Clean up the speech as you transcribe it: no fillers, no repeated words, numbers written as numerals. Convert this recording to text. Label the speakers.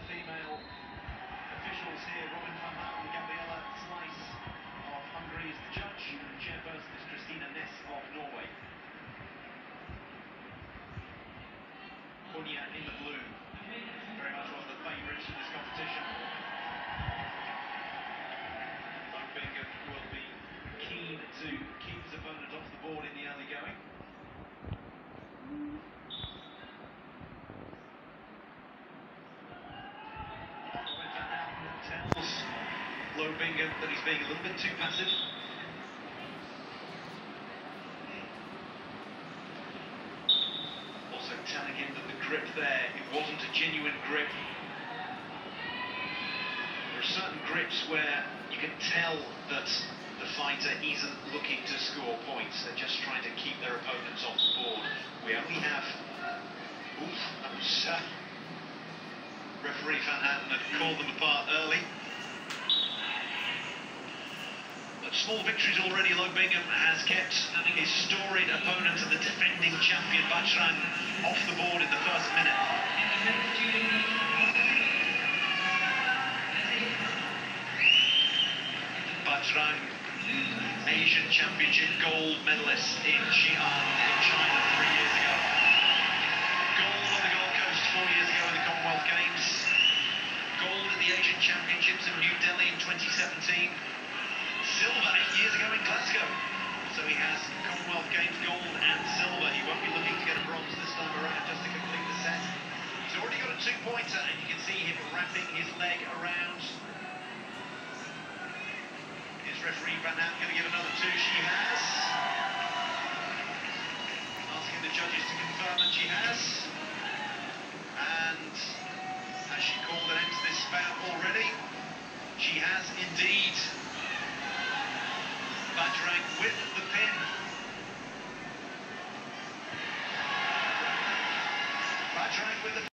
Speaker 1: female officials here. Robin van Houten, Gabriella Slice of Hungary is the judge, and chairperson is Christina Ness of Norway. Punya in the blue, very much one of the favourites in this competition. Lowe Bingham will be keen to keep his opponent off the board in the early going. Robin van Houten tells Lowe Bingham that he's being a little bit too passive. Also telling him that the grip there, it wasn't a genuine grip. There are certain grips where you can tell that the fighter isn't looking to score points. They're just trying to keep their opponents off the board. We only have... Oof, that was... referee Van Houten had called them apart early. But small victories already. Lowe Bingham has kept his storied opponent and the defending champion Bajrang off the board in the first minute. Bajrang, Asian Championship gold medalist in Xi'an in China 3 years ago. Gold on the Gold Coast 4 years ago in the Commonwealth Games. Gold at the Asian Championships in New Delhi in 2017. Silver 8 years ago in Glasgow. So he has Commonwealth Games gold and silver. He won't be looking to get a bronze this time around just to complete the set. He's already got a two-pointer, and you can see him wrapping his leg around. Is referee Van Houten going to give another two? She has. Asking the judges to confirm that she has. And has she called an end to this bout already? She has indeed. Bajrang with the pin. Bajrang with the